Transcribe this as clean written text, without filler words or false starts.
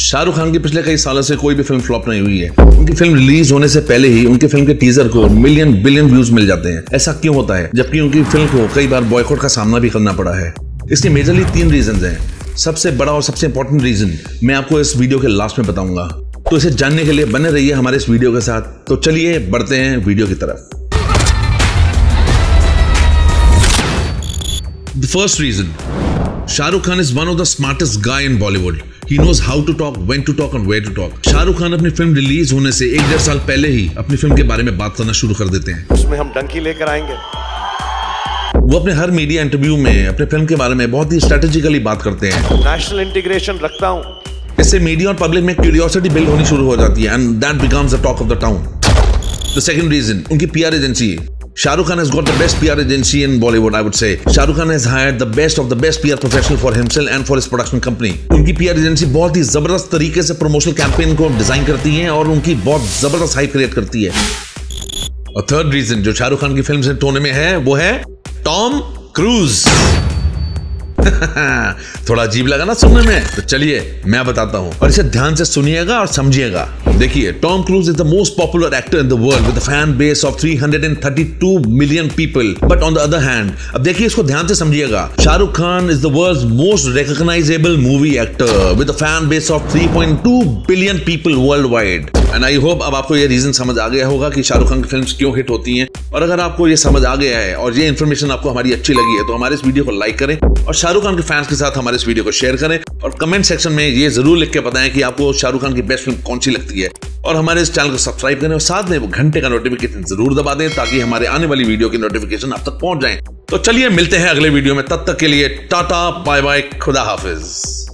शाहरुख खान की पिछले कई सालों से कोई भी फिल्म फ्लॉप नहीं हुई है। उनकी फिल्म रिलीज होने से पहले ही उनकी फिल्म के टीजर को मिलियन बिलियन व्यूज मिल जाते हैं। ऐसा क्यों होता है, जबकि उनकी फिल्म को कई बार बॉयकॉट का सामना भी करना पड़ा है? इसके मेजरली 3 रीजन हैं। सबसे बड़ा और सबसे इंपॉर्टेंट रीजन मैं आपको इस वीडियो के लास्ट में बताऊंगा, तो इसे जानने के लिए बने रहिए हमारे इस वीडियो के साथ। तो चलिए बढ़ते हैं वीडियो की तरफ। The first reason, Shahrukh Khan is one of the smartest guy in Bollywood. He knows how to talk, when to talk and where to talk. Shahrukh Khan अपनी फिल्म रिलीज होने से 1-1.5 साल पहले ही अपनी फिल्म के बारे में बात करना शुरू कर देते हैं। उसमें हम डंकी लेकर आएंगे। वो अपने हर मीडिया इंटरव्यू में अपने फिल्म के बारे में बहुत ही स्ट्रेटेजिकली बात करते हैं। नेशनल इंटीग्रेशन रखता हूँ। इससे मीडिया और पब्लिक में क्यूरियोसिटी बिल्ड होनी शुरू हो जाती है and that becomes the talk of the town. The second reason, उनकी PR agency. Shahrukh Khan has got the best PR agency in Bollywood, I would say. Shahrukh Khan has hired the best of the best PR professional for himself and for his production company. उनकी PR agency बहुत ही जबरदस्त तरीके से promotional campaign को design करती है और उनकी बहुत जबरदस्त हाइप क्रिएट करती है। और थर्ड रीजन जो शाहरुख खान की फिल्म से टोने में है वो है टॉम क्रूज। थोड़ा अजीब लगा ना सुनने में, तो चलिए मैं बताता हूं और इसे ध्यान से सुनिएगा और समझिएगा। देखिए, Tom Cruise is the most popular actor in the world with a fan base of 332 million people. But on the other hand, अब देखिए इसको ध्यान से समझिएगा, Shahrukh Khan is the world's most recognisable movie actor with a fan base of 3.2 billion people worldwide. And I hope अब आपको ये reason समझ आ गया होगा कि शाहरुख खान की फिल्म्स क्यों हिट होती हैं। और अगर आपको ये समझ आ गया है और ये इन्फॉर्मेशन आपको हमारी अच्छी लगी है तो हमारे इस वीडियो को लाइक करें और शाहरुख खान के फैंस के साथ हमारे इस वीडियो को शेयर करें और कमेंट सेक्शन में ये जरूर लिख के बताएं कि आपको शाहरुख खान की बेस्ट फिल्म कौन सी लगती है। और हमारे इस चैनल को सब्सक्राइब करें और साथ में वो घंटे का नोटिफिकेशन जरूर दबा दें ताकि हमारे आने वाली वीडियो की नोटिफिकेशन आप तक पहुंच जाए। तो चलिए मिलते हैं अगले वीडियो में, तब तक के लिए टाटा बाय बाय, खुदा हाफिज।